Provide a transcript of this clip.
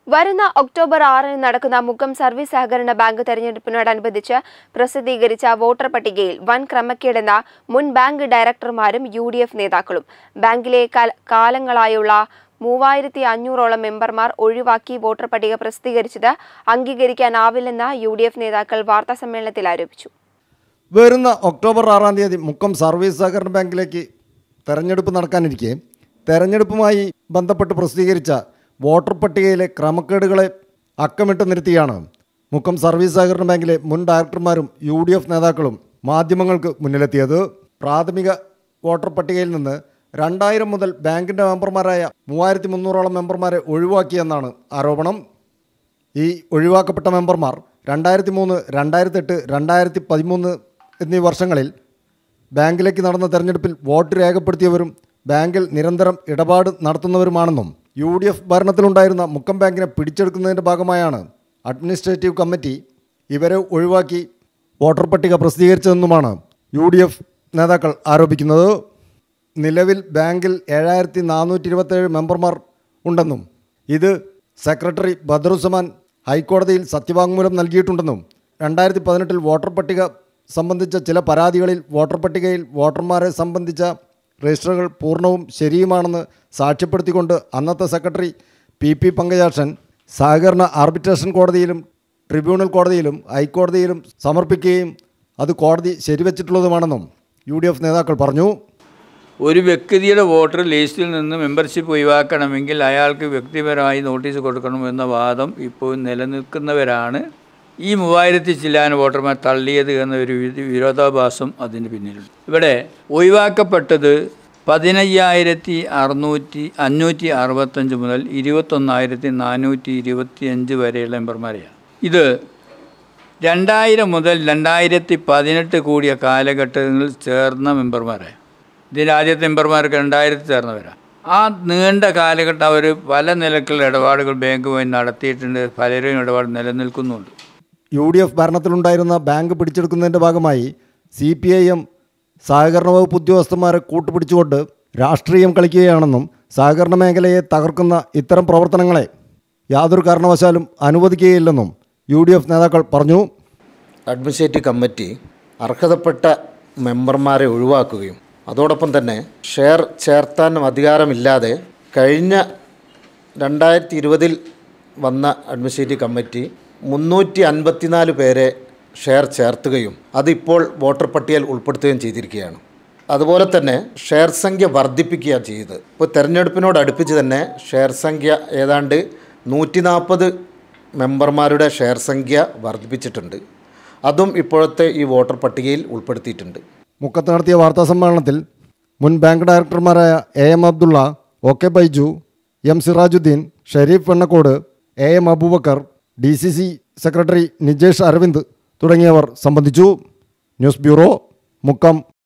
വരുന്ന ഒക്ടോബർ 6-ന് നടക്കുന്ന മുക്കം സർവീസ് സഹകരണ ബാങ്ക് തെരഞ്ഞെടുപ്പിനോടനുബന്ധിച്ച് പ്രസിദ്ധീകരിച്ച വോട്ടർ പട്ടികയിൽ വൻ ക്രമക്കേടെന്ന മുൻ ബാങ്ക് ഡയറക്ടർമാരും UDF നേതാക്കളും ബാങ്കിലെ കാലങ്ങളായുള്ള 3500ഓളം മെമ്പർമാർ ഒഴിവാക്കി വോട്ടർ പട്ടിക പ്രസിദ്ധീകരിച്ചത് അംഗീകരിക്കാനാവില്ലെന്ന് UDF നേതാക്കൾ വാർത്താസമ്മേളനത്തിൽ ആരോപിച്ചു. വരുന്ന ഒക്ടോബർ 6-ാം തീയതി മുക്കം സർവീസ് സഹകരണ ബാങ്കിലേക്ക് തെരഞ്ഞെടുപ്പ് നടക്കാനിരിക്കെ തെരഞ്ഞെടുപ്പുമായി ബന്ധപ്പെട്ട് പ്രസിദ്ധീകരിച്ച വോട്ടർ പട്ടികയിലെ ക്രമക്കേടുകളെ അക്കമിട്ട് നിർത്തിയാണ് മുക്കം സർവീസ് സഹകരണ ബാങ്കിലെ മുൻ ഡയറക്ടർമാരും UDF നേതാക്കളും മാധ്യമങ്ങൾക്ക് മുന്നിലെത്തിയത്. പ്രാഥമിക വോട്ടർ പട്ടികയിൽ നിന്ന് 2000 മുതൽ ബാങ്കിൻ്റെ മെമ്പർമാരായ 3300ഓളം മെമ്പർമാരെ ഒഴിവാക്കിയെന്നാണ് ആരോപണം. ഈ ഒഴിവാക്കപ്പെട്ട മെമ്പർമാർ 2003, 2008, 2013 എന്നീ വർഷങ്ങളിൽ ബാങ്കിലേക്ക് നടന്ന തെരഞ്ഞെടുപ്പിൽ വോട്ട് രേഖപ്പെടുത്തിയവരും ബാങ്കിൽ നിരന്തരം ഇടപാട് നടത്തുന്നവരുമാണെന്നും UDF ഭരണത്തിലുണ്ടായിരുന്ന മുക്കം ബാങ്കിനെ പിടിച്ചെടുക്കുന്നതിൻ്റെ ഭാഗമായാണ് അഡ്മിനിസ്ട്രേറ്റീവ് കമ്മിറ്റി ഇവരെ ഒഴിവാക്കി വോട്ടർ പട്ടിക പ്രസിദ്ധീകരിച്ചതെന്നുമാണ് UDF നേതാക്കൾ ആരോപിക്കുന്നത്. നിലവിൽ ബാങ്കിൽ 7427 മെമ്പർമാർ ഉണ്ടെന്നും ഇത് സെക്രട്ടറി ബദറുസമാൻ ഹൈക്കോടതിയിൽ സത്യവാങ്മൂലം നൽകിയിട്ടുണ്ടെന്നും 2018 വോട്ടർ പട്ടിക സംബന്ധിച്ച ചില പരാതികളിൽ വോട്ടർ പട്ടികയിൽ വോട്ടർമാരെ സംബന്ധിച്ച രജിസ്റ്ററുകൾ പൂർണ്ണവും ശരിയുമാണെന്ന് സാക്ഷ്യപ്പെടുത്തിക്കൊണ്ട് അന്നത്തെ സെക്രട്ടറി PP പങ്കജാക്ഷൻ സഹകരണ ആർബിട്രേഷൻ കോടതിയിലും ട്രിബ്യൂണൽ കോടതിയിലും ഹൈക്കോടതിയിലും സമർപ്പിക്കുകയും അത് കോടതി ശരിവച്ചിട്ടുള്ളതുമാണെന്നും UDF നേതാക്കൾ പറഞ്ഞു. ഒരു വ്യക്തിയുടെ വോട്ടർ ലിസ്റ്റിൽ നിന്ന് മെമ്പർഷിപ്പ് ഒഴിവാക്കണമെങ്കിൽ അയാൾക്ക് വ്യക്തിപരമായി നോട്ടീസ് കൊടുക്കണമെന്ന വാദം ഇപ്പോൾ നിലനിൽക്കുന്നവരാണ് ഈ 3000 ചില്ലാന വോട്ടർമാർ തള്ളിയത് എന്നൊരു വിരോധാഭാസം അതിന് പിന്നിലുണ്ട്. ഇവിടെ ഒഴിവാക്കപ്പെട്ടത് 15,565 മുതൽ 21,425 വരെയുള്ള മെമ്പർമാരെയാണ്. ഇത് 2000 മുതൽ 2018 കൂടിയ കാലഘട്ടങ്ങളിൽ ചേർന്ന മെമ്പർമാരാണ്. ഇതിൽ ആദ്യത്തെ മെമ്പർമാർക്ക് 2000 ചേർന്നവരാണ്. ആ നീണ്ട കാലഘട്ടം അവർ പല നിലക്കുള്ള ഇടപാടുകൾ ബാങ്കുമായി നടത്തിയിട്ടുണ്ട്. പലരും ഇടപാട് നിലനിൽക്കുന്നുണ്ട്. UDF ഭരണത്തിലുണ്ടായിരുന്ന ബാങ്ക് പിടിച്ചെടുക്കുന്നതിൻ്റെ ഭാഗമായി CPIM സഹകരണ വകുപ്പ് ഉദ്യോഗസ്ഥന്മാരെ കൂട്ടുപിടിച്ചുകൊണ്ട് രാഷ്ട്രീയം കളിക്കുകയാണെന്നും സഹകരണ മേഖലയെ തകർക്കുന്ന ഇത്തരം പ്രവർത്തനങ്ങളെ യാതൊരു കാരണവശാലും അനുവദിക്കുകയില്ലെന്നും UDF നേതാക്കൾ പറഞ്ഞു. അഡ്മിനിസ്ട്രേറ്റീവ് കമ്മിറ്റി അർഹതപ്പെട്ട മെമ്പർമാരെ ഒഴിവാക്കുകയും അതോടൊപ്പം തന്നെ ഷെയർ ചേർത്താനും അധികാരമില്ലാതെ കഴിഞ്ഞ 2020 വന്ന അഡ്മിനിസ്ട്രേറ്റീവ് കമ്മിറ്റി 354 പേരെ ഷെയർ ചേർത്തുകയും അതിപ്പോൾ വോട്ടർ പട്ടികയിൽ ഉൾപ്പെടുത്തുകയും ചെയ്തിരിക്കുകയാണ്. അതുപോലെ തന്നെ ഷെയർ സംഖ്യ വർദ്ധിപ്പിക്കുകയാണ് ചെയ്തത്. ഇപ്പോൾ തെരഞ്ഞെടുപ്പിനോടടുപ്പിച്ച് തന്നെ ഷെയർ സംഖ്യ ഏതാണ്ട് 140 മെമ്പർമാരുടെ ഷെയർ സംഖ്യ വർദ്ധിപ്പിച്ചിട്ടുണ്ട്. അതും ഇപ്പോഴത്തെ ഈ വോട്ടർ പട്ടികയിൽ ഉൾപ്പെടുത്തിയിട്ടുണ്ട്. മുക്കത്ത് നടത്തിയ വാർത്താസമ്മേളനത്തിൽ മുൻ ബാങ്ക് ഡയറക്ടർമാരായ AM Abdulla, OK Baiju, M Sirajuddin, Sharif Vennakkod, AM Aboobacker, DCC secretary Nijesh Aravind തുടങ്ങിയവർ സംബന്ധിച്ചു. News bureau, Mukkam.